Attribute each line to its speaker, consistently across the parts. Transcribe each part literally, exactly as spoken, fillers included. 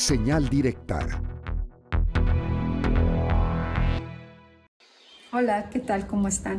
Speaker 1: Señal directa.
Speaker 2: Hola, ¿qué tal? ¿Cómo están?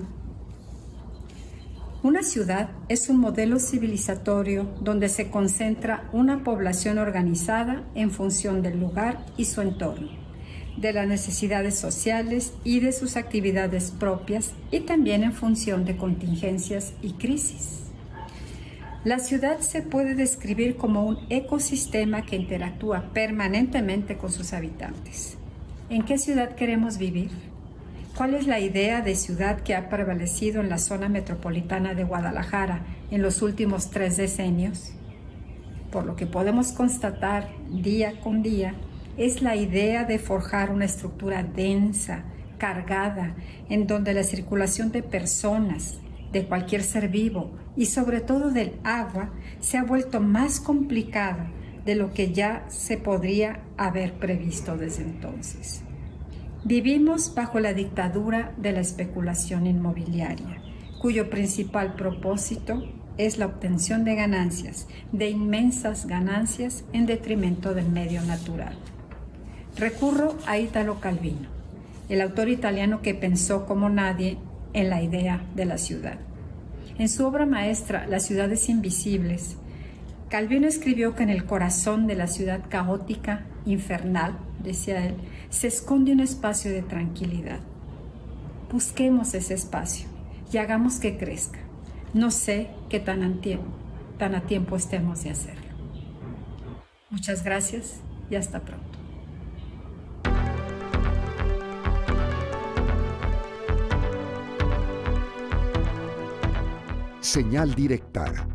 Speaker 2: Una ciudad es un modelo civilizatorio donde se concentra una población organizada en función del lugar y su entorno, de las necesidades sociales y de sus actividades propias, y también en función de contingencias y crisis. La ciudad se puede describir como un ecosistema que interactúa permanentemente con sus habitantes. ¿En qué ciudad queremos vivir? ¿Cuál es la idea de ciudad que ha prevalecido en la zona metropolitana de Guadalajara en los últimos tres decenios? Por lo que podemos constatar día con día, es la idea de forjar una estructura densa, cargada, en donde la circulación de personas, de cualquier ser vivo y sobre todo del agua se ha vuelto más complicada de lo que ya se podría haber previsto desde entonces. Vivimos bajo la dictadura de la especulación inmobiliaria, cuyo principal propósito es la obtención de ganancias, de inmensas ganancias en detrimento del medio natural. Recurro a Italo Calvino, el autor italiano que pensó como nadie en la idea de la ciudad. En su obra maestra, Las ciudades invisibles, Calvino escribió que en el corazón de la ciudad caótica, infernal, decía él, se esconde un espacio de tranquilidad. Busquemos ese espacio y hagamos que crezca. No sé qué tan a tiempo, tan a tiempo estemos de hacerlo. Muchas gracias y hasta pronto.
Speaker 1: Señal directa.